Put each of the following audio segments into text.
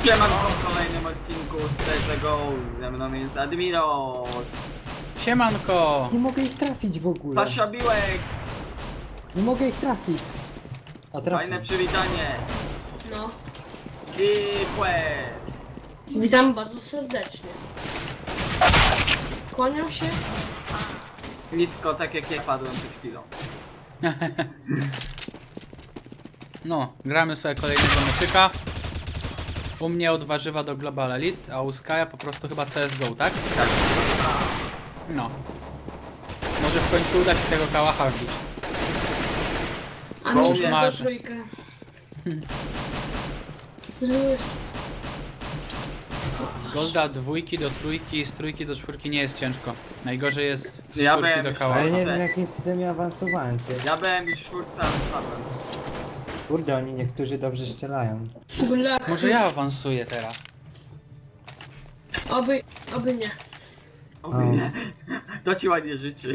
Siemanko w kolejnym odcinku z tego ze mną jest Admiros. Siemanko! Nie mogę ich trafić w ogóle. Pasza Biłek. Nie mogę ich trafić. O, Fajne trafię. przywitanie. No, I płe. witam bardzo serdecznie. Kłaniam się. Nisko, tak jak ja padłem przed chwilą. No, gramy sobie kolejnego meczyka. U mnie od warzywa do Global Elite, a u Skaja po prostu chyba CSGO, tak? Tak. No. Może w końcu uda się tego kałacha wbić. A Bo mi się do marzę. trójkę. Zły. Z Golda dwójki do trójki, z trójki do czwórki nie jest ciężko. Najgorzej jest z Ja czwórki byłem do już- kałacha. Ale nie wiem jakim cudem ja awansowałem, ty. Ja byłem już czwórce, ale spadłem. Kurde, oni niektórzy dobrze strzelają. Blak. Może ja awansuję teraz. Oby nie. O nie. To ci ładnie życzy.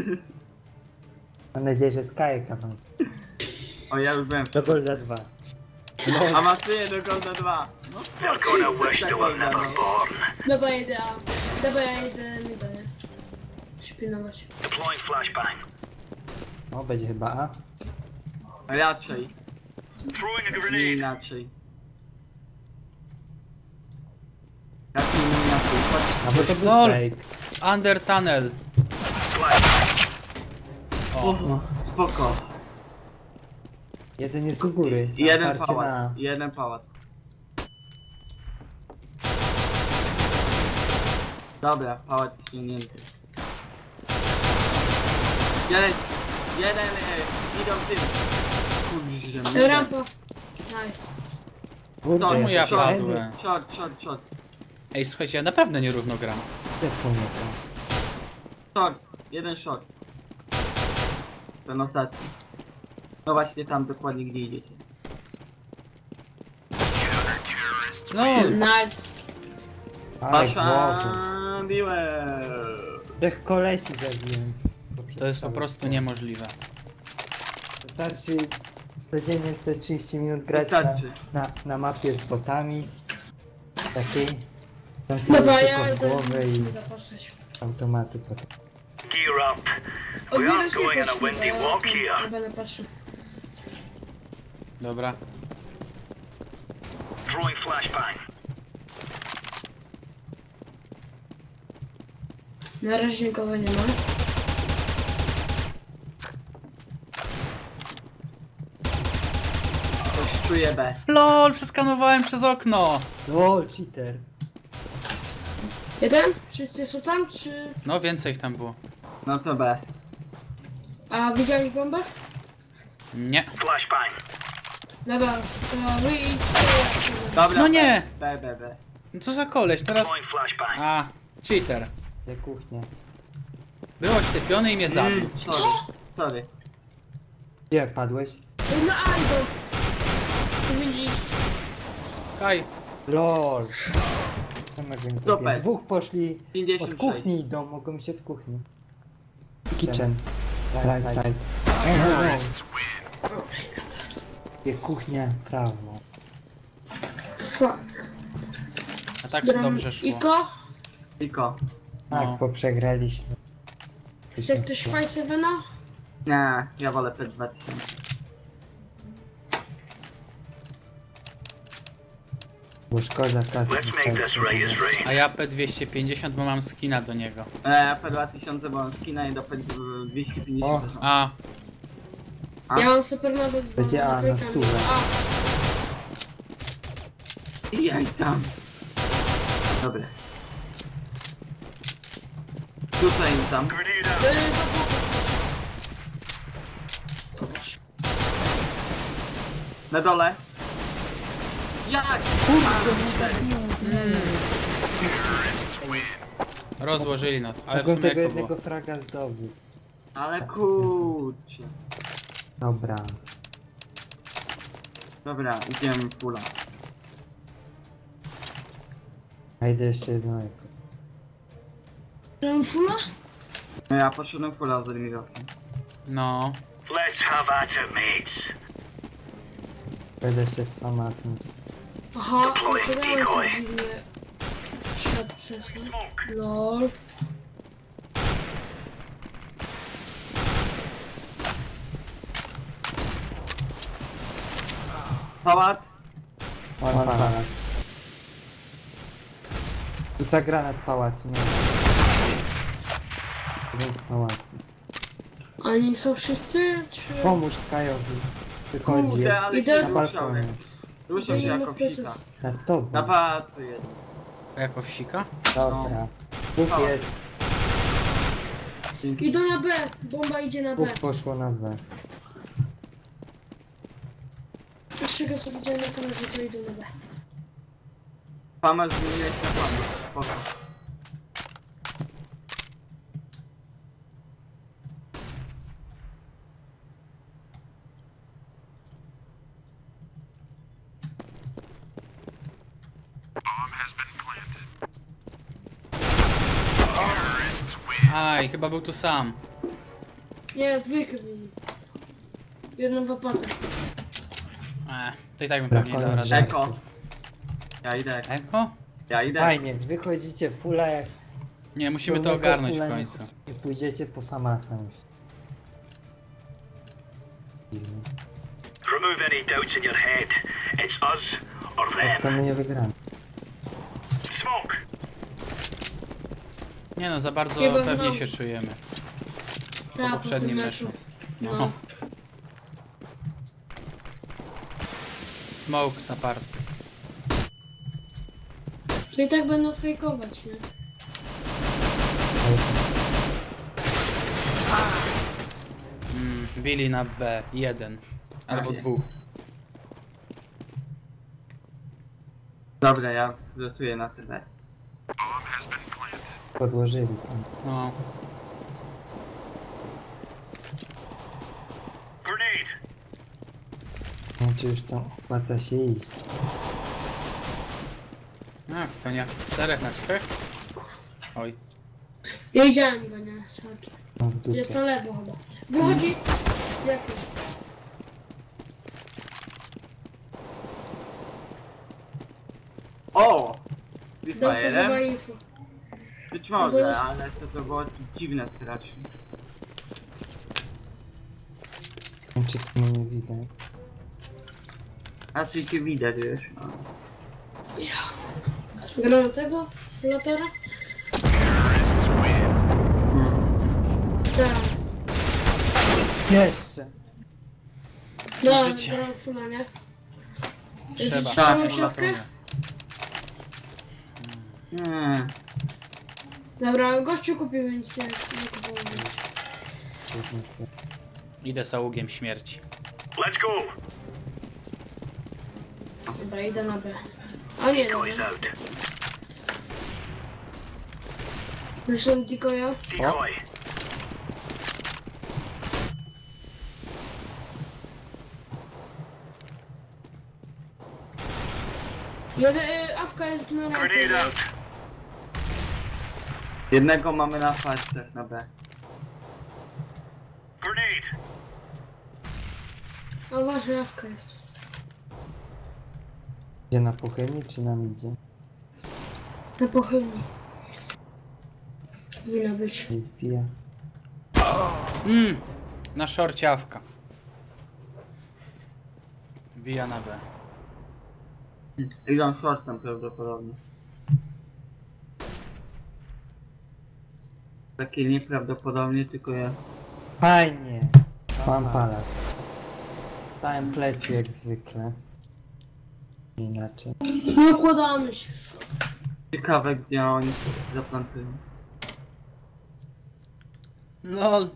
Mam nadzieję, że Skajek awansuje. O, ja już byłem. Do Golda 2. Awansuję do Golda 2. No, You're gonna wish they were never born. Dobra, jedę A. Dobra, ja jedę mi dalej. Przypilnować. Deploying flashbang. O, będzie chyba A. raczej. Throwing a Nie grenade. inaczej. Raczej nie inaczej. A bo to był Lol. fake. Under Tunnel. O, O, spoko. Jeden jest u góry. Jeden Naparcie pałac. na... Jeden pałac. Dobra, pałac ściągnięty. Jeden idą tym. Kurde, Rampa. Nice. Kurde, To Czemu ja to padłem? będę- Short. Ej, słuchajcie, ja naprawdę nierówno gram. Zepnął mnie to. Short. Jeden short. Ten ostatni. No właśnie tam dokładnie gdzie idziecie. No, Nice. Ale Pasza głową. biłe. Trzech kolesi zabiłem. to jest po prostu niemożliwe. Wystarczy codziennie 130 minut grać Wystarczy. na mapie z botami. Takiej. Tam Dobra, tylko ja w głowę i idę patrzeć. automaty potem. Gear up. We Odbierać aren't nie going on a poszli, windy bo walk ja here. będę patrzył. Dobra. Throwing flashbang. Na razie nikogo nie ma. Coś czuję B. LOL, przeskanowałem przez okno! O, cheater. Jeden? Wszyscy są tam, czy... No, więcej ich tam było. No to B. A widziałeś bombę? Nie. Flashbang. Dobra, to wyjdź. Dobra. No nie! B. No co za koleś, teraz... Deploying flashbang. A, cheater. Te kuchnie. Był oślepiony i mnie zabił. Sorry. Gdzie padłeś? No Aldo! Widzisz? Sky. LOL. Tam jak wiem, Super. dwóch poszli 56. od kuchni idą, mogą iść od kuchni. Kitchen. Right. Gdzie kuchnia, prawo. Fuck. A tak to dobrze szło. Iko? Tylko. Tak, No. bo przegraliśmy. Chce ktoś Five Sevena? Nie, ja wolę P2000. Bo szkoda kasy. Let's make this Reyes rain. A ja P250, bo mam skina do niego. P2000, bo mam skina i do P250. O. A, A? Ja mam super nawet z Będzie A na trójkami. stówę. Jaj tam. Dobra. Tutaj tam. Grenade out. Na dole. Jak? rozłożyli nas, ale w Mogą sumie tego jak to jednego było. fraga zdobyć. Ale kurczę. Dobra. Dobra, idziemy pula. A idę jeszcze jednego. Mam fula? No ja poszedłem pula z Admirosem. No. Let's have at it, mates. Będę jeszcze trwa masę. Aha, Deploying to dało decoy. to dziwne świadczenie. Lol. Pałac. One palas. Rzuca granat z pałacu, nie? Jeden z pałacu. Oni są wszyscy, czy... Pomóż Skajowi. Wychodzi, Kurde, jest ale Idę- się na ruszał. balkonie. Ruszał się Idę jako na pleców. psika. Na tobie. Na pałacu jeden. Jako wsika? Dobra. Bóg No. jest. Dzięki. Idą na B, bomba idzie na B. Bóg poszło na B. Z czego co widziałem na kamerze, to idą na B. Pamer zmieniłeś na pamer. Spoko. Aj, chyba był tu sam. Nie, dwójkę byli. Jedną w apatach. To i tak bym pewnie dał Koniec radę. Eko. żartów. Ja idę. Eko? Ja idę. Fajnie, wychodzicie fula jak... Nie, musimy to pełnego ogarnąć w fula końcu. I pójdziecie po Famasa już. Dziwnie. Remove any doubts in your head. It's us or To them. my nie wygramy. Smoke. Nie no, za bardzo Nie, bo pewnie no- się czujemy. Tak, poprzednim tym meczu. No. No. Smoke zaparty. To i tak będą fejkować, nie? Billy na B1. Albo Fajnie. 2. Dobra, ja zlotuję na tyle. Podłożyli tam. No. Grenade. Znaczy już tam opłaca się iść. To nie. 4 na 4. Oj. Ja widziałem go, nie? Sorki. Mam w Jest dupie. na lewo chyba. Wychodzi. Jaki? O! Dostał chyba Fajerem? info. Być Bo może, jest- ale to było dziwne strasznie. Czy tu mnie nie widać? Raczej cię widać, wiesz. No. Gramy tego? Flatera? Tak. Jeszcze! No, Życie. gramy fula, nie? Trzeba. Trzymamy Tak, szafkę? Nie. Dobra, gościu kupił, więc nie kupowałem. Idę załogiem śmierci. Let's go. Dobra, idę na B. A nie, dobra. Decoys out. Zresztą decoya. Decoy. Awka jest na Grenade rampie. out. Jednego mamy na farcach na B. Grenade. A uważaj, awka jest. Gdzie na pochylni czy na midzie? Na pochylni. Powinna być. Nie wpija. Na szorcie awka. Bija na B. Idą shortem prawdopodobnie. Takie nieprawdopodobnie, tylko ja. Fajnie! Mam palas. Dałem plecy jak zwykle. Inaczej. Nakładamy się. Ciekawe, gdzie oni zaplantują. LOL.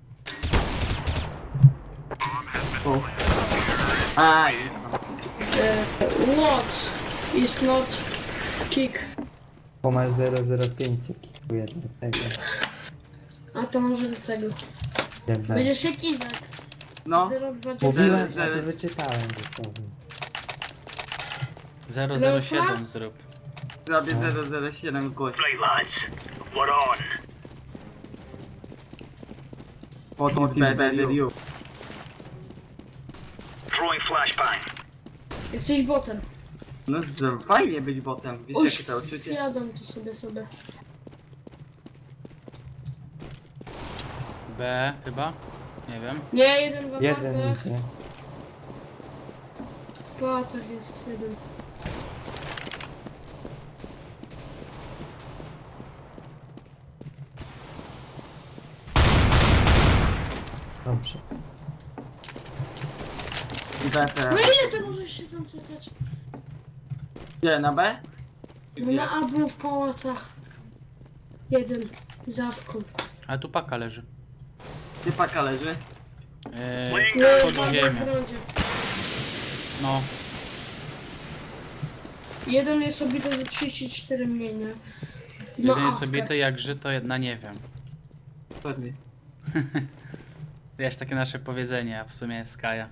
O. Aj! What is not kick? Bo masz 005 kikuje do tego. A to może do tego. DB. Będziesz jak Izak. No, 0,20. Mówiłem, a Zero- to wyczytałem dosłownie. 007 zrób. zrobię 007 gość. Right, lads. We're on. Potem better you. Throwing flashbang. Jesteś botem. No że fajnie być botem, wiesz jakie to uczucie? Jadą tu sobie. B chyba? Nie wiem. Nie, jeden w Jeden apartach. idzie. W pałacach jest jeden. Dobrze. B No teraz. ile ty możesz się tam cofać? Gdzie, na B? No na A był w pałacach. Jeden. Zawką. Ale tu paka leży. Gdzie paka leży? Pod na ziemią. grądzie. No. Jeden jest obity za 34 mniej, nie? No, Jeden jest awkę. obity jak żyto, jedna nie wiem. Pewnie. Wiesz, takie nasze powiedzenie, a w sumie jest Kaja.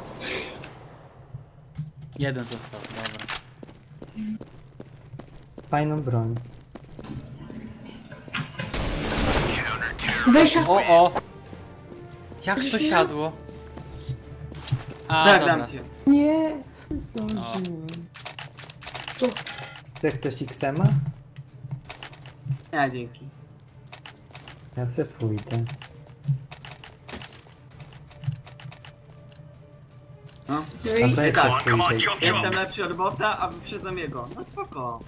Jeden został, dobra. Fajną broń. Weź O! Jak to Widzisz mnie? siadło? A, Tak, dobra. dam cię. Nie! Zdążyłem. tu. Chce ktoś X-ema? Nie, dzięki. Ja se pójdę. No. No A i B se pójdę Jestem X-ema. lepszy od bota, a wyprzedzam jego. No spoko.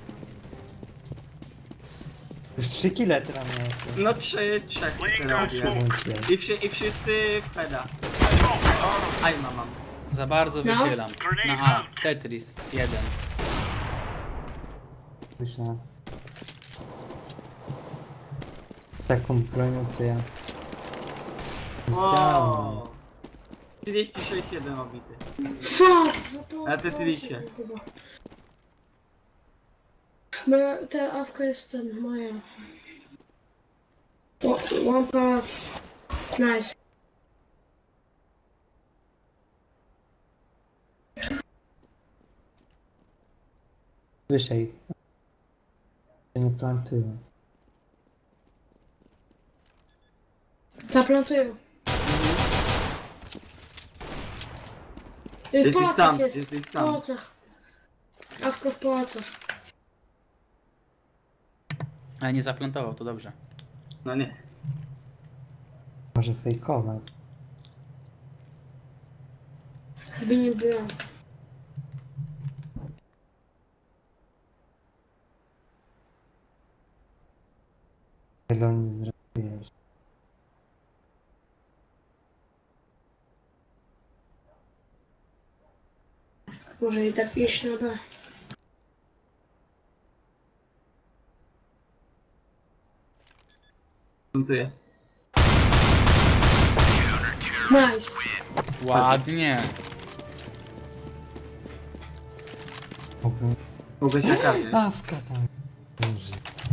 Już 3 kile teraz miałem. No trzech robię. I wszyscy w peda. Aj, mam. Za bardzo No. wychylam. Na A. Tetris. Jeden. Słyszałem. Taką bronią to ja... Zdziałam. Wow. 36 jeden obity. fuck! Za to... A ty tyliście. chyba. No, ta awka jest ten, moja. One pass. Nice. Słyszę ich. Ja nie plantuję. Zaplantuję. W Jesteś pałacach tam, jest. jesteś W tam. pałacach. Awka w pałacach. Ale nie zaplantował, to dobrze. No nie. Może fejkować. Gdyby nie byłem. Tego nie zrobisz. Może i tak iść na B. Montuję. Nice. Ładnie. Mogę... Mogę się karmić. Awka tam. Leży.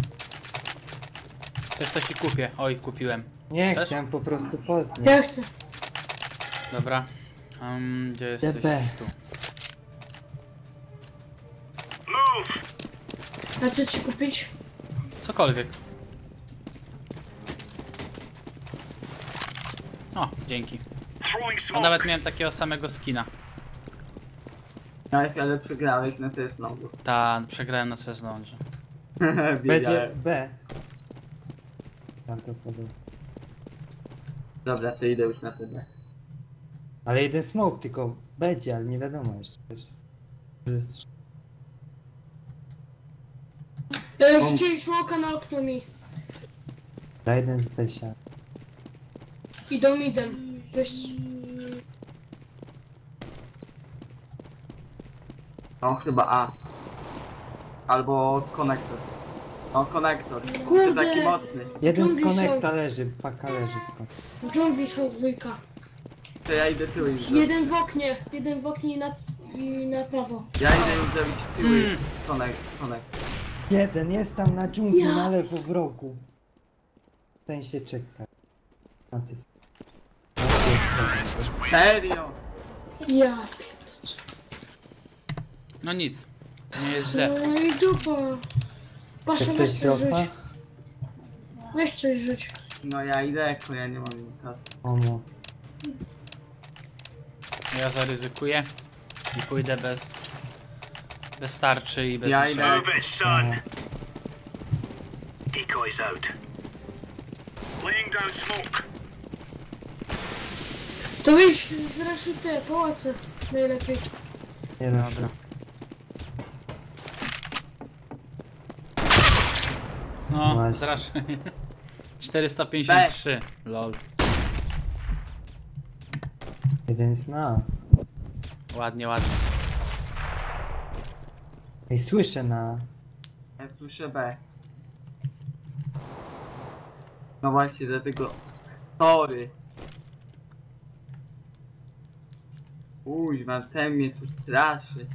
Coś to ci kupię. Oj, kupiłem. Nie, Chcesz? chciałem po prostu podnieść. Ja chcę. Dobra. Gdzie jesteś? DB. Tu. A co ci kupić? Cokolwiek. O, dzięki. A nawet miałem takiego samego skina. Nice, ale przegrałeś na test znowu. Ta, przegrałem na sezonze. Będzie B. Prawdopodobnie. Dobra, to idę już na tyle. Ale jeden smoke tylko będzie, ale nie wiadomo jeszcze. Że jest- Rzucili smoka na okno mi. Za jeden z Besia. Idą midem. Weź... No chyba A. Albo konektor. No konektor. Kurde. To taki mocny. Jeden z Dżungli konekta leży, paka leży skąd. W dżungli są dwójka. To ja idę tyły im zrobić. Jeden w oknie i na prawo. Ja idę im zrobić tyły. Konekt. Jeden jest tam na dżungli, Ja. na lewo w rogu. Ten się czeka. A ty... Serio? Ja. No nic. Nie jest źle. No i dupa. Pasza, Jak weź ktoś coś rzuć. dropa? Weź coś rzuć. No ja idę jako ja nie mam nic. Omo. Ja zaryzykuję i pójdę bez Bez tarczy i bez Ja niczego. idę. Move it, son. Decoys out. Laying down smoke. To weź zraszuj te pałace. Najlepiej. Nie ruszę. Dobra. No, Właśnie. strasz. 453. Lol. Jeden zna. Ładnie, ładnie. Ej, słyszę na... Ja słyszę B. No właśnie, dlatego... Sorry. Uźma, ten mnie tu straszy.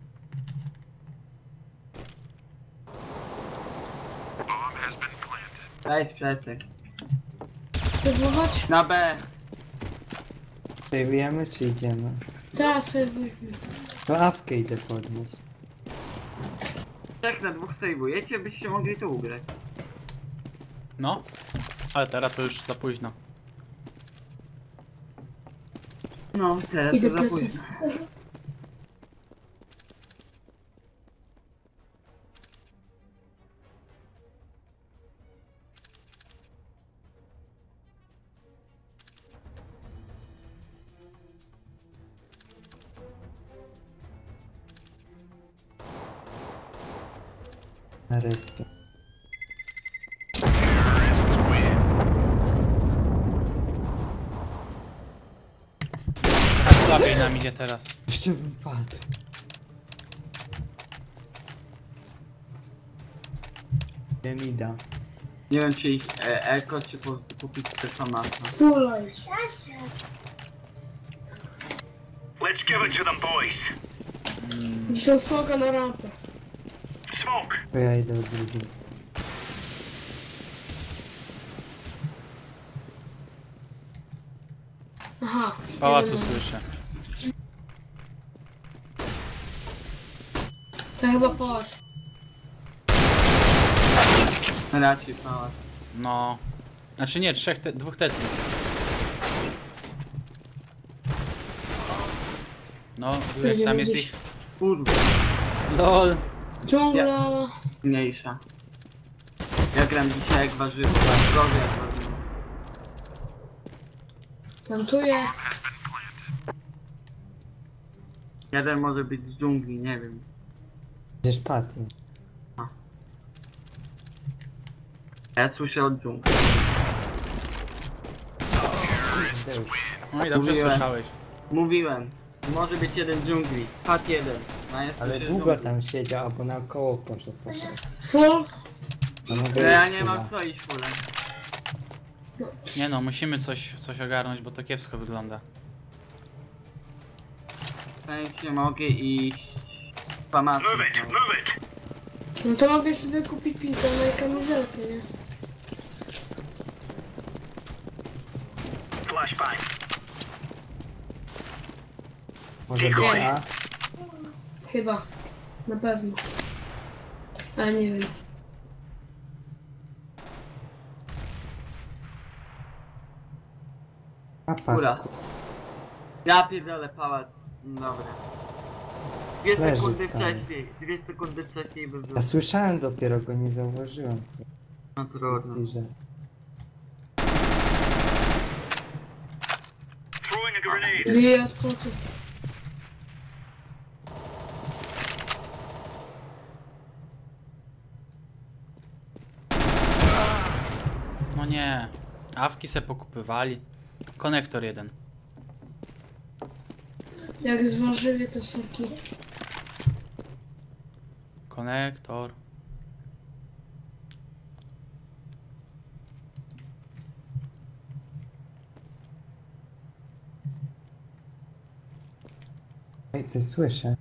Weź przecek. Serwować? Na B. Sejwujemy czy idziemy? Tak, serwujmy. To awkę idę podnieść. Tak na dwóch sejwujecie, byście mogli tu ugrać. No. Ale teraz to już za późno. No, teraz Idę to za plecy. późno. Na respie. A słabiej nam idzie teraz. Jeszcze bym padł. Demida. Nie wiem czy ich eko czy po prostu kupić te samasa. Full life. Let's give it to them, boys. Dzisiaj smoka na rampę. Smoke. To ja idę od drugiej strony. Aha. W pałacu jeden. słyszę. To chyba pałac. Raczej pałac. No. Znaczy nie, dwóch tetris. No, tam jest ich. Kurwa, LOL. Dżungla. mniejsza. Ja gram dzisiaj jak warzywo, zdrowie jak warzywo. Plantuję. Jeden może być z dżungli, nie wiem. Gdzież paty? Ja słyszę od dżungli. No i dobrze Mówiłem. słyszałeś. Mówiłem, może być jeden dżungli. Pat jeden. A ja Ale słyszę długo dżungli. tam siedział, albo naokoło poszedł. Full. No, mogę No ja iść nie chyba. mam co iść fulem. Nie no, musimy coś ogarnąć, bo to kiepsko wygląda. W sensie mogę iść... Pamaty. Move it, move it. No to mogę sobie kupić pizza i kamizelkę, nie? Flashbang. Może być A? Chyba. Na pewno. Ale nie wiem. A Kura. paku. Ja pierdolę pałac. Dobra. 2 Leży sekundy skamy. wcześniej. 2 sekundy wcześniej by był. Ja słyszałem dopiero, go nie zauważyłem. No trudno. Że... Throwing a grenade. Nie od kotów. No nie. Awki se pokupywali. Konektor jeden. Jak zważywie to soki. Konektor. Ej, coś słyszę.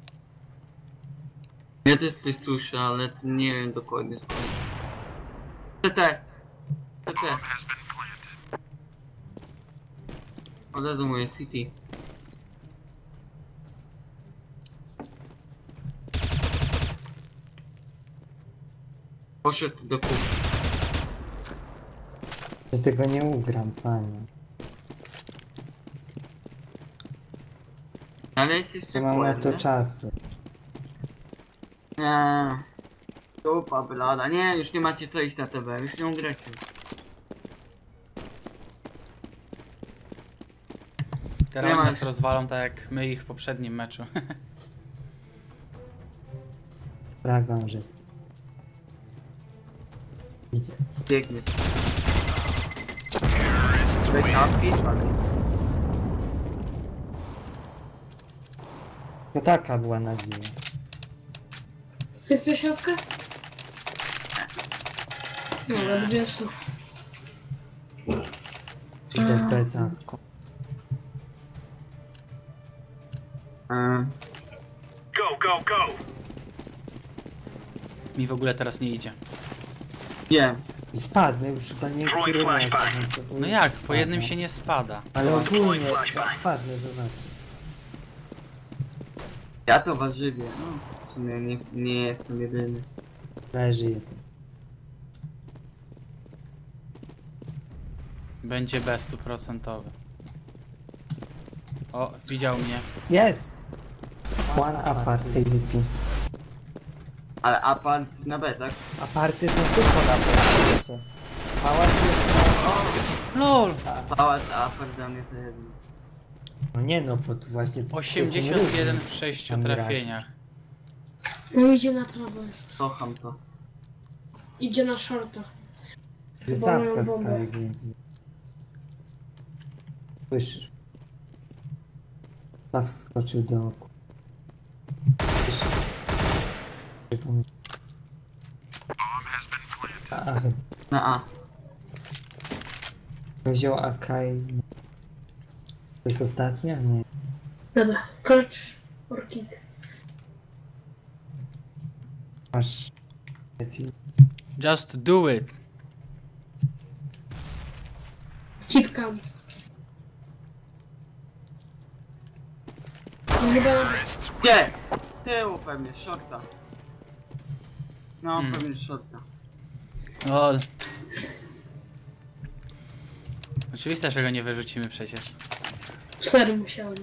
Ja też coś słyszę, ale nie wiem dokładnie skąd. CT! CT! Od razu moje city. Poszedł do kuchni. Że tego nie ugram, panie. Ale jest jeszcze Nie mam na pole, to nie? czasu. Nie. Dupa blada. Nie, już nie macie co iść na TV, już nie ugracie. Teraz Nie oni ma- nas rozwalą tak jak my ich w poprzednim meczu. Pragnę, że... Idzie. Biegnie. Backupi, To taka była nadzieja. Chce ktoś siatkę? No, ale dwie są. Idę bez awko. Go, go, go! Mi w ogóle teraz nie idzie. Wiem. I spadnę już chyba niektóre razy. No jak? Po jednym się nie spada. Ale ogólnie spadnę, zobacz. Ja to warzywie, no. W sumie nie jestem jedyny. Leży jeden. Będzie B 100%. O, widział mnie. Jest! One aparty VP. Ale apart na B, tak? Aparty są tylko na pierwsze. Pałac jest na... LOL! Pałac, apart dla mnie to jedno. No nie no, bo tu właśnie... 81 w 6 Tam trafieniach. No idzie na prawo jest. Kocham to. Idzie na shorta. Wysawka bombę. Sky, więc... Słyszysz? Ta wskoczył do oku. Słyszysz? A, Na A. wziął AK i... To jest ostatnia? Nie. Dobra, clutch or kick. Masz... Film. Just do it. Keep calm. No chyba nawet... Gdzie? Z tyłu pewnie, shorta. No, Hmm. pewnie shorta. LOL. Oczywiste, że go nie wyrzucimy przecież. 4 musiałem.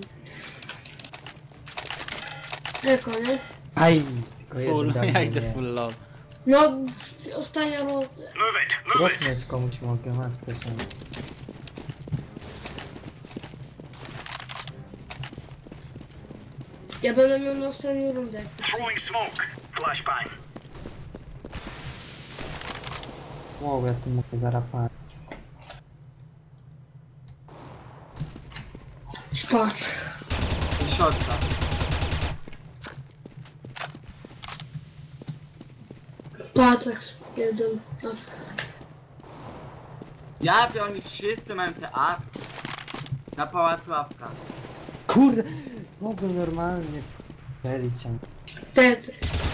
Eko, nie? Aj! Tylko Full, jeden ja dał idę mnie. full LOL. No, ostatnia rota. Move it, move it! Dropnąć komuś mogę, mam też nie. Ja będę miał na ostatnią rundę. Throwing smoke. Flashbang. Wow, ja tu mogę zarapać. Spadł. Shorta. Pacek jeden. Ja wiem, oni wszyscy mają te A. Na pałacu łapka. Kurde! Mogę normalnie... Pelić cię. Tetry.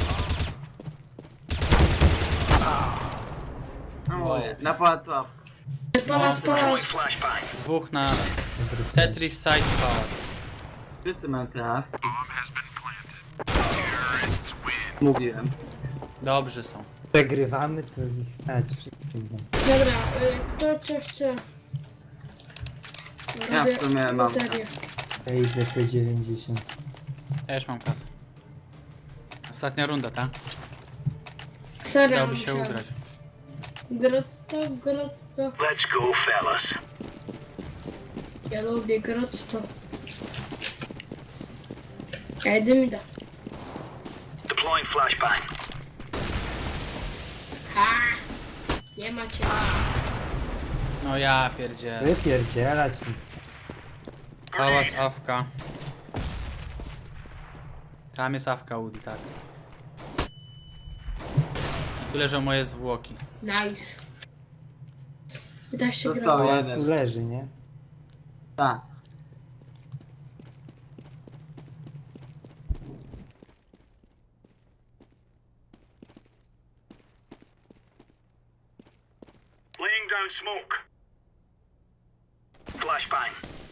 No Wow. mówię, na pałacu łapka. Pałac, pałac. Flashbang. Dwóch na Dobry flash. Tetris Side Pałac. Wszyscy mają te A. Mówiłem. Dobrze są. Przegrywamy, to z nich stać wszystkim. Dobra, kto co chce? Ja w sumie mam. baterię. Ja idę P90. Ja już mam kasę. Ostatnia runda, tak? Serio, Dałoby się ugrać. Grotto, grotto. Let's go, fellas. Ja lubię grotto. Ja idę mi da. Deploying flashbang. Nie macie. No ja pierdzie. Wypierdzielać mi stąd. Pałac Awka. Tam jest Awka Udi, tak. I tu leżą moje zwłoki. Nice. I tak się Został gra. Pałacu jeden. leży, nie? Tak. Laying down smoke. Flashbang.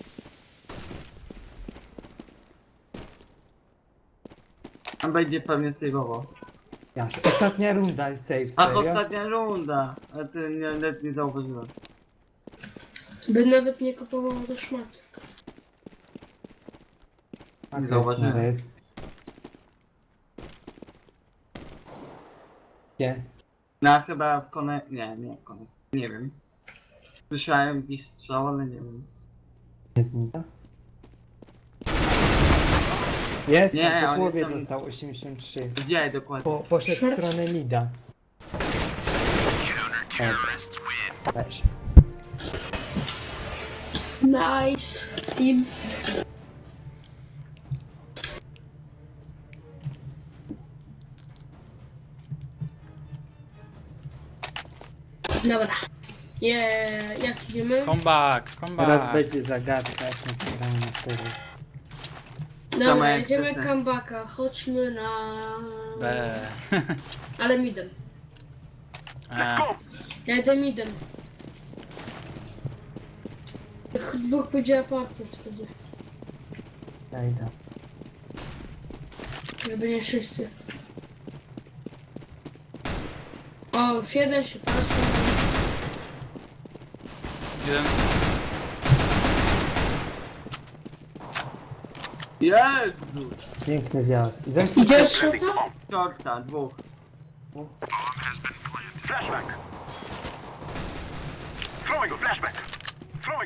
On będzie pewnie save'ował. Jasne. Ostatnia runda jest safe, Ach, serio? ostatnia runda. Ale ty nawet nie zauważyłem. By nawet nie kupował do szmat. Tak, jest Zauważyłem. na resp. Gdzie? No chyba w konek... Nie w konek. Nie wiem. Słyszałem jakiś strzał, ale nie wiem. Jest mi to? Jest, Nie, tam po on głowie jest tam- dostał 83. Gdzie dokładnie? Poszedł w stronę mida. Leży. Nice. Team. Dobra. Jak idziemy? Comeback, Teraz comeback. będzie zagadka, jak nas gramy na tyle. Dobra, Tomek, jedziemy ty. comebacka. Chodźmy na... B. Ale midem. Let's go. Ja idę midem. Jak dwóch pójdzie apartem wtedy. Dajda. Żeby nie wszyscy. O, już jeden się patrzy. Jeden. Jezu! Piękny wjazd. I zaś Idziesz szota? Shorta, dwóch. Flashback. Throwing a flashback. Throwing.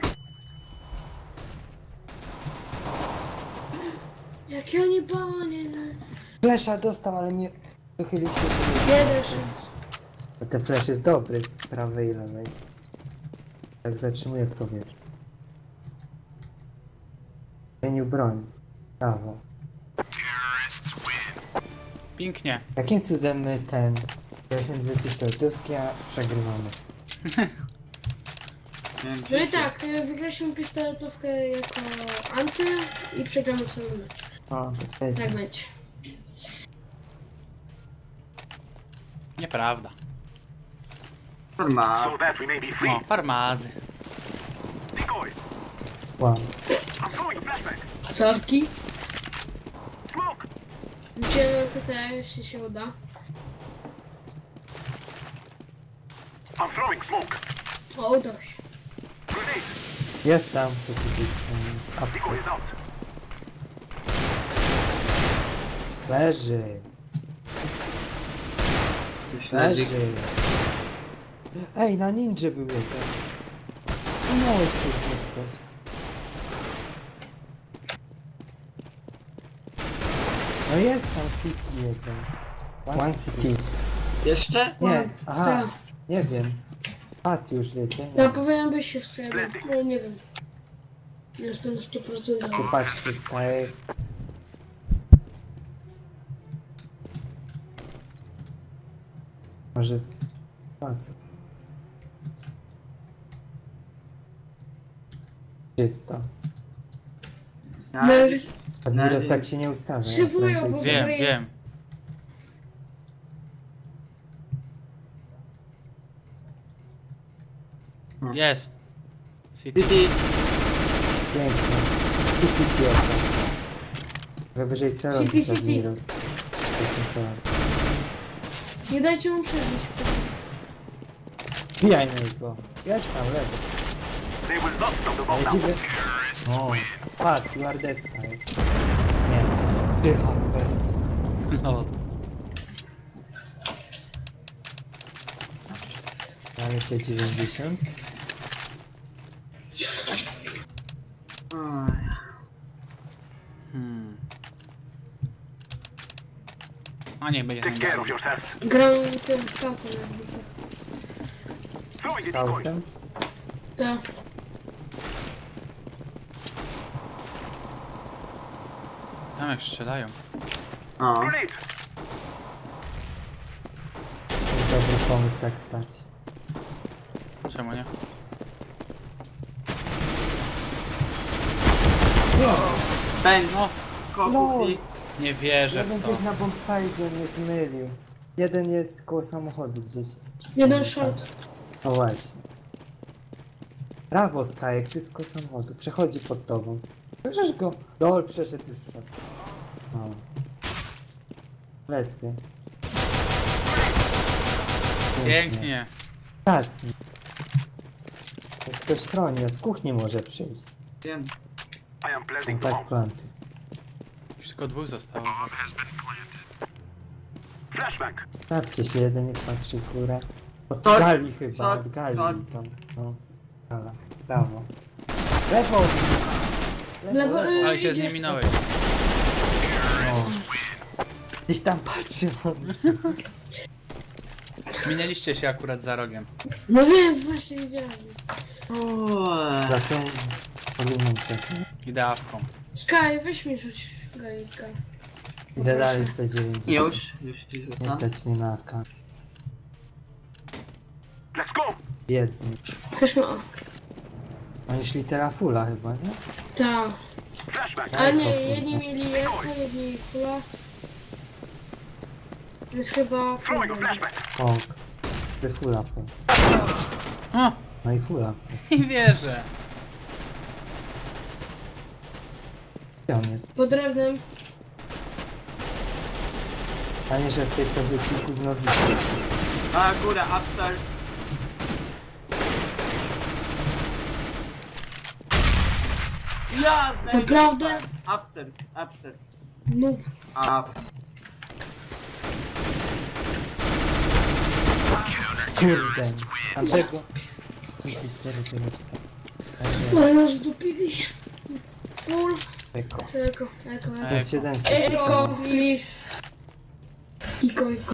Jakie oni banie. flesza dostał, ale nie wychylił się. Jeden szot. Bo ten flash jest dobry z prawej i lewej. Tak zatrzymuje w powietrzu. Zmienił broń. Brawo. Pięknie. Jakim cudem my ten... Weźmy dwie pistoletówki, a przegrywamy. Nie wiem, No i gdzie- tak, wygraliśmy pistoletówkę jako anty i przegramy sobie mecz. O, to jest... Tak będzie. Nieprawda. Forma. So that we may be free. O, farmazy. Decoy. Wow. I'm throwing a flashback. Sorki. Smoke. Gdzie LPT, jeśli się uda. I'm throwing smoke. O, udało się. Grenade. Jest tam, po drugiej stronie. Decoy is Upstairs. out. Leży. Leży. Leży. Ej, na ninja był jeden. Minąłeś się z nim ktoś. No jest tam City jeden. One City. Jeszcze? Nie, aha, Tak. nie wiem. Pat już wiecie. Ja Nie. powinien być jeszcze jeden. No nie wiem. Nie jestem na 100%. Popatrzcie, Sky. Może... Patrz. Czysto. No już Admiros tak się nie ustawia. Szybują, prędzej- bo- Wiem, Dobry. wiem. Jest. City. City. Pięknie. I City oka. Trochę wyżej celowy City, City. Admiros. nie dajcie mu przeżyć. Bijaj na niego. Jest tam, lewy. They will not stop the bomb Ale now. dziwne... O, Pat, you are dead, Sky. Nie. Ty, Harper. No. Mamy P90. Oj. A niech będzie Take care of ten. yourself. Gram tym scoutem jakby co. Throwing a decoy. Autem. Tak. Tam jak strzelają. O. Grenade. To dobry pomysł tak stać. Czemu nie? Ten. No, Lol. Kokuki. nie wierzę Jeden w to. gdzieś na bombsite mnie zmylił. Jeden jest koło samochodu gdzieś. Jeden short. O właśnie. Brawo, Skajek, ty z koło samochodu. Przechodzi pod tobą. Słyszysz go? Lol, przeszedł już szok. O. Plecy. Pięknie. Ostatni. Jak ktoś chroni, od kuchni może przyjść. Wiem. I am planting the Tak bomb. planty. Już tylko dwóch zostało. Was. Flashback. Sprawdźcie się, jeden nie patrzy w górę. Od Tak, gali chyba, tak, od gali tak. tam. No. Gala. Prawo. Lewo! Lewo, Ale się z idzie. nim minąłeś. No. Gdzieś tam patrzy on. Minęliście się akurat za rogiem. No wiem, właśnie widziałem. Za tą koliną czekam. Ideawką. Sky, weź mi rzuć galika. Idę dalej w P90. Już ci Nie rzucam. stać mnie na AK. Let's go. Biedny. Ktoś ma... On już litera fulla chyba, nie? Tak. Flashback. Ale nie, jedni mieli jedno, jedni fula. Więc chyba Throwing a full. flashback. Ok. Ty fulla po. O! No i fulla. Nie wierzę. Gdzie on jest? Pod drewnem. Panie, że z tej pozycji gówno widzę. A góra, upstairs. Ja Naprawdę? Upstairs, upstairs. No. Up. Kurde. Tamtego. Myślisz, 4, Ale nas zdupili. Full. Eko. Eko, eko, To eko. jest 700. Eko, please. Iko, iko.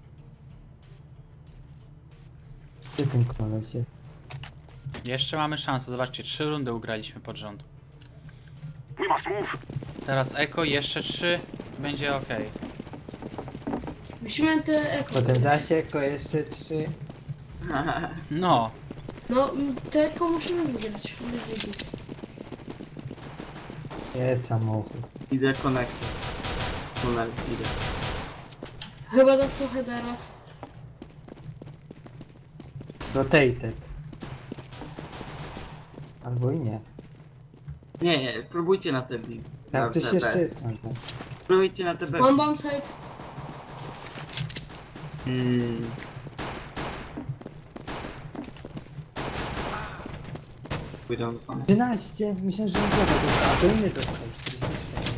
Gdzie ten koleś jest? Jeszcze mamy szansę. Zobaczcie, 3 rundy ugraliśmy pod rząd. We must move. Teraz Eko, jeszcze 3. Będzie ok. Musimy te eko. Potem zasieko jeszcze 3. No. No, te eko musimy wygrać. Jest samochód. Idę konektor. Tunel, idę. Chyba dostał teraz. Rotated. Albo i nie. Nie, spróbujcie na te B. Tam ktoś jeszcze jest nagle. Spróbujcie na te B. One bomb side. Pójdę tam. 13. Myślę, że on głowę dostał. A to inny dostał. 46.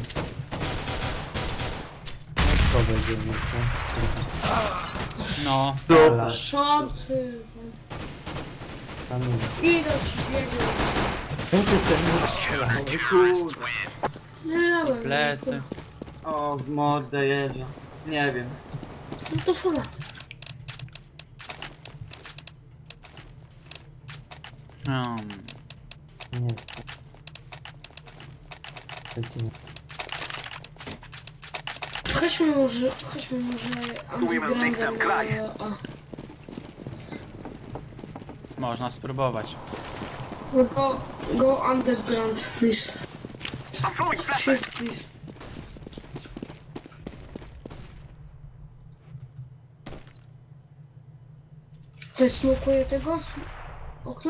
No to będzie nieco. 4. No. Dobra. Shorty. Tam nie. Idę ci biegnie. Ten ty ten strzelał. Kurde. Nie dałem. Plecy. O, w mordę jeżdża. Nie wiem. No to fula. Nie jest. Lecimy. Chodźmy może undergroundem na A. Można spróbować. No go underground, please. I'm throwing a flashback. Shift, please. Ktoś smokuje tego okna?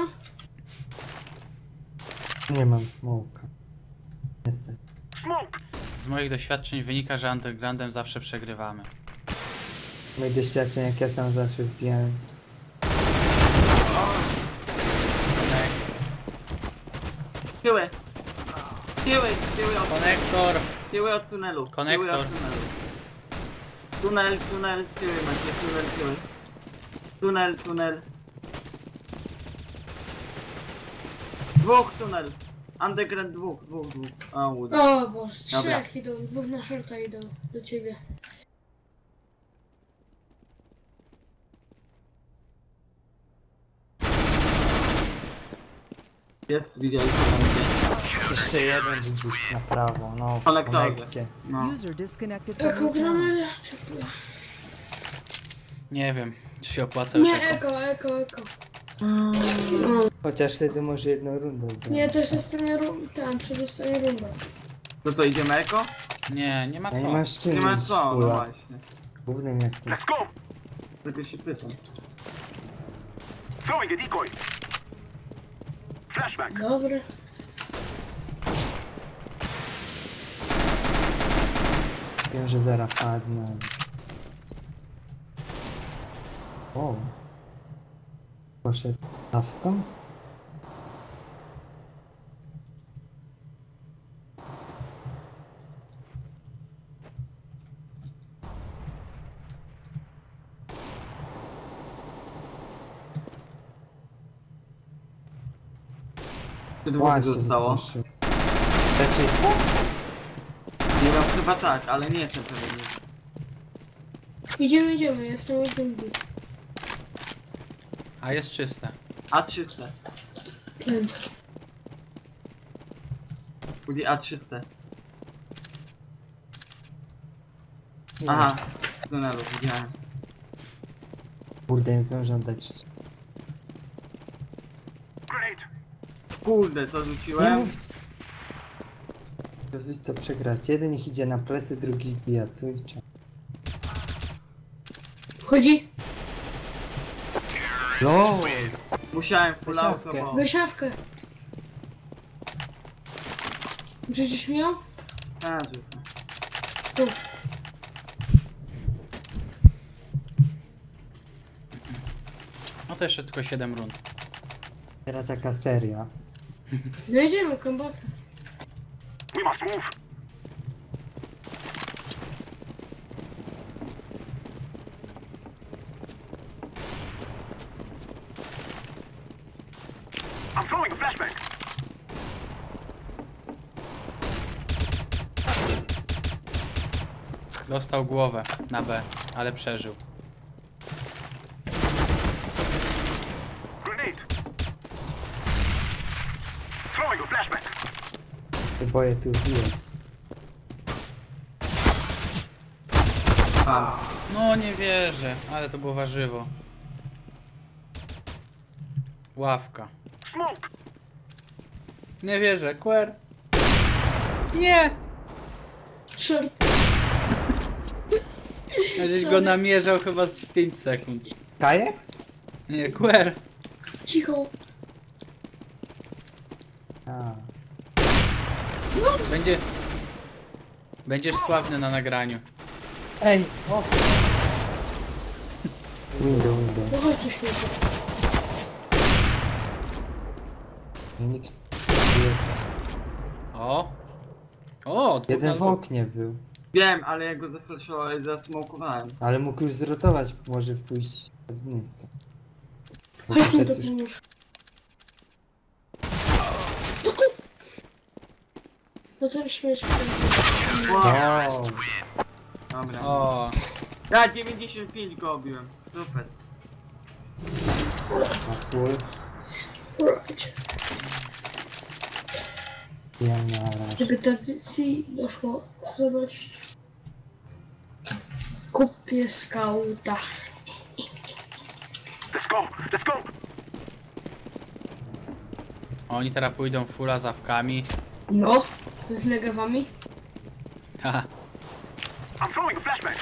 Nie mam smoka. Niestety. Smoke. Z moich doświadczeń wynika, że undergroundem zawsze przegrywamy. Moje doświadczenie, jak ja sam zawsze wbijałem. Tyły. Tyły od, Konektor! tyły od tunelu. Konektor. Tyły od tunelu. Tunel, tyły macie, tyły. Tunel. Dwóch tunel. Underground dwóch. A, uda. O Boże, Dobra. trzech idą, dwóch na shorta idą do ciebie. Jest, widzieliście tam gdzie. Jeszcze jeden gdzieś na prawo, no w Konektorze. konekcie. No. User disconnected from Eko your channel. gramy czy fula? Nie wiem, czy się opłaca już Nie, Eko. eko. Chociaż wtedy może jedną rundę ugrać. Nie, to jest ostatnia runda, tam przedostania runda. To co, idziemy eko? Nie ma Ja nie co. mam z czym Nie ma iść co, no fulla. właśnie. Głównym jak to. Let's go. Tylko się pytam. Throwing a decoy. Flashback. Dobry. Wiem, że zaraz padnę. O. Poszedł dawką? Czy dwóch Właśnie zostało? wystraszył. To czysto? Nie wiem, chyba tak, ale nie jestem pewien. Idziemy, jestem u dżungli. A jest czyste. A300. Pięć. Będzie A300. Aha. Jest. W tunelu, widziałem. Kurde, nie zdążę dać. Grenade. Kurde, co Nie rzuciłem? mówcie. To wy to przegrać. Jeden ich idzie na plecy, drugi wbija. Pójdźcie. Wchodzi. No! Musiałem full auto, Wysiawkę. bo... Wysiawkę. Przecież miał? A, rzucę. Tu. No to jeszcze tylko 7 rund. Teraz taka seria. No jedziemy, kombata. We must move. I'm throwing a flashbang. Dostał głowę na B, ale przeżył. Grenade. Throwing a flashbang. Te boje tu jest. A, No nie wierzę, ale to było warzywo. Ławka. Smoke. Nie wierzę, Quer. Nie! Short. Będziesz go namierzał chyba z 5 sekund. Kajek? Nie, Quer. Cicho. A. Będziesz sławny na nagraniu. Ej! O! Window. No chodź tu śmiecie. Nikt... O! O! dwóch Jeden na w dwóch. oknie był. wiem, ale ja go zafleszowałem, zasmokowałem. Ale mógł już zrotować, może pójść od miejsca. Bo Chodź mi poszedł to już... pomóż. No ten śmieć. Wow, O! dobra. O! Ja 95 go obiłem. Super. Na full. Right. Ja na raz. Żeby tradycji doszło. Zobacz. Kupię skauta. Let's go. Let's go. Oni teraz pójdą fulla z awkami. No. Z negawami. Haha. I'm throwing a flashbang.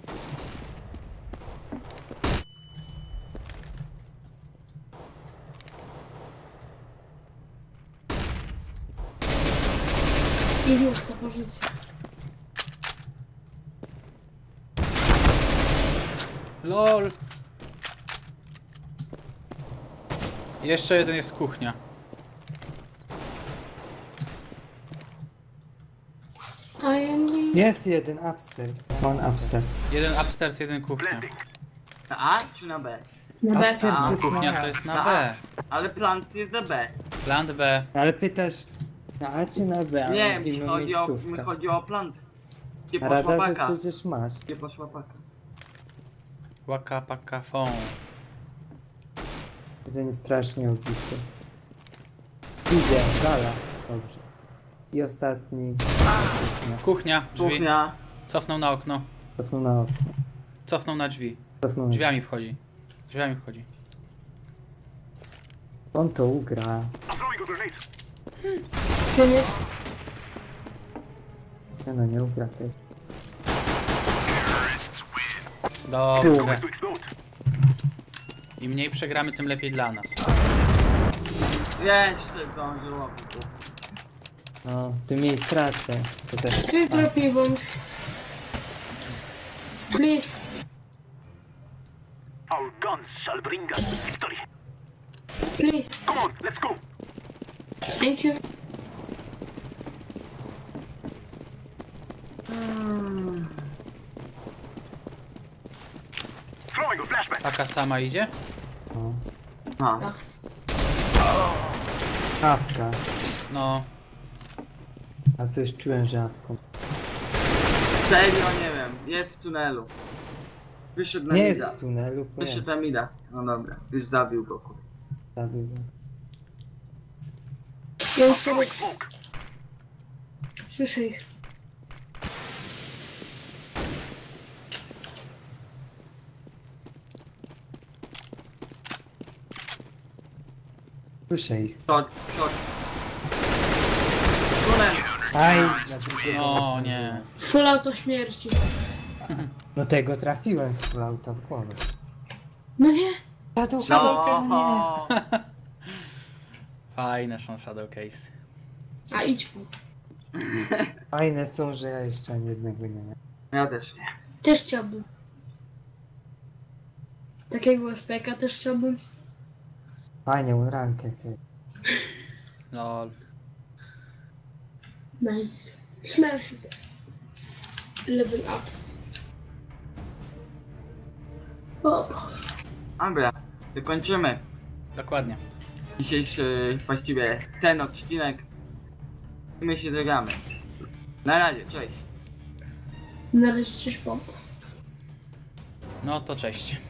I już to porzucę. LOL! Jeszcze jeden jest kuchnia. I am the... Jest jeden upstairs. One upstairs. Jeden upstairs, jeden kuchnia. Blending. Na A czy na B? Na B. Upstairs A jest kuchnia na to jest na B. Ale plant jest na B. Plant B. Ale pytasz na A czy na B? A Nie, mi mówimy chodzi o, mi miejscówka. chodzi o plant. Gdzie Na poszła radarze paka? przecież masz. Gdzie poszła paka? Łaka paka fą. Jeden jest strasznie obity. Idzie, gala. Dobrze. I ostatni. Kuchnia, drzwi. Kuchnia. Cofnął na okno. Cofnął na okno. Cofnął na drzwi. Cofnął na Drzwiami wchodzi. Drzwiami wchodzi. On to ugra. I'm throwing a grenade. Koniec. Nie no, nie ugra tej. Dobrze. To explode. Im mniej przegramy, tym lepiej dla nas. Jeszcze zdążyło. No, tym mniej stracę. To też. Ty tropi wąs. Please. Our guns shall bring us victory. Please. Come on, let's go. Thank you. Throwing a flashbang. Taka sama idzie? No. A. Tak. Awka. No, A coś czułem, że awką. Serio nie wiem, jest w tunelu. Wyszedł na Nie mida. jest w tunelu, bo Wyszedł jest. na mida. No dobra, już zabił go. Kurwa. Zabił go. Ja sobie... Słyszę ich. Słyszę ich. Short. Tunel! Aj! no nie. Full auto śmierci. No tego trafiłem z full auta w głowę. No nie. Shadow, nie! Fajne są Shadow Case. A idź po. Fajne są, że ja jeszcze ani jednego nie miałem. Ja też nie. Też chciałbym. Takiego SPK też chciałbym. Fajnie, rankę ty. Lol. Nice. Smash it. Level up. O, Dobra, wykończymy Dokładnie. dzisiejszy, właściwie ten odcinek. I my się zagramy. Na razie, cześć. nareszcie pompa. No to cześć.